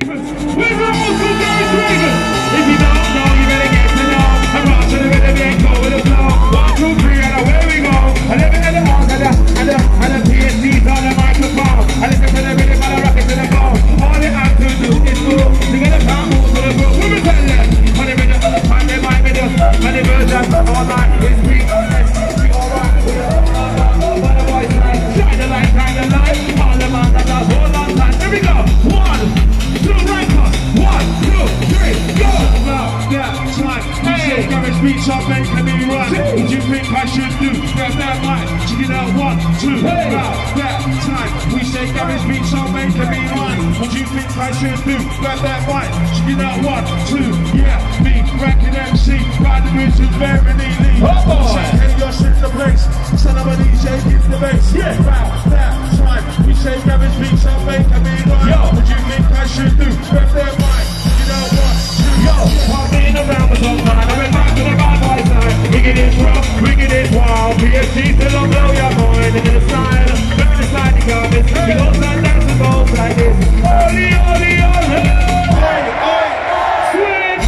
If you don't know, you better get to know. I'm rock to the rhythm, ain't go with the flow. 1, 2, 3, and away we go. I live in the house, and the PhD's on the microphone. I listen to the rhythm, and I rock it to the bone. All they have to do is move. They gotta come move to the groove. Who will tell them? On the rhythm, and they might be just. And the version, all night is weak. We all rock with it. But the voice line, shine the light, shine the light. All the man that does hold on tight. Here we go. 1, 2, right cut. 1, 2, 3, go! Now, that time, we say garage beats are making me run. What do you think I should do? Grab that mic, check it out, 1, 2. Now, that time, we say garage beats are making me run. What do you think I should do? Grab that mic, check it out, 1, 2. Yeah, me, ranking MC, riding with who's bearing the lead. Hey, your shit's the place, son of a DJ, give the bass. Yeah, now, that time, we say garage beats are making me run. What do you think I should do? Grab that mic, check it out, 1, 2. Yo, partying around the top line, I'm back to the bad boy side. Wicked is rough, wicked is wild. PSG still don't blow your mind. And in the style, back in the slide, you got this. We go slide down the boat like this. Oli, oli, oli. Hey, hey, switch.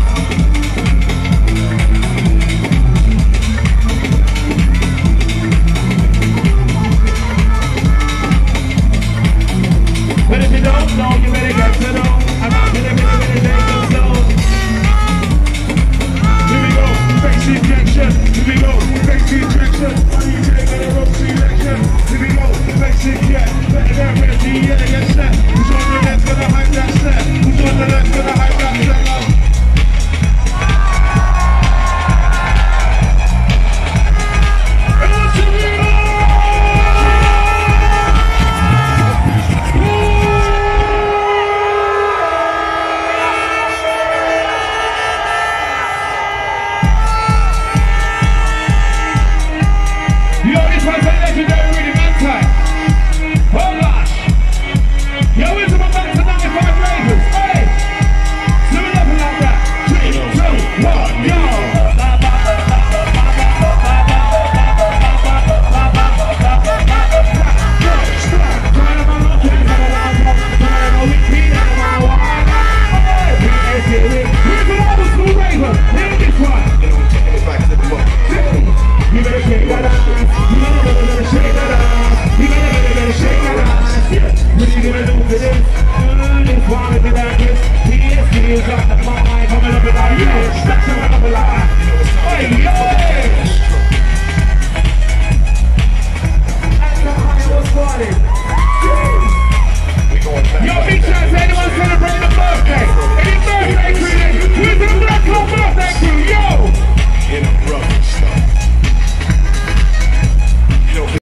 But if you don't know, you better get to know. I'm out to the minute with the day goes slow. Here we go, face injection. Here we go, face injection. DJ got a rope selection. Here we go, face injection. Better than ready, yeah, yes, sir. Who's on the left,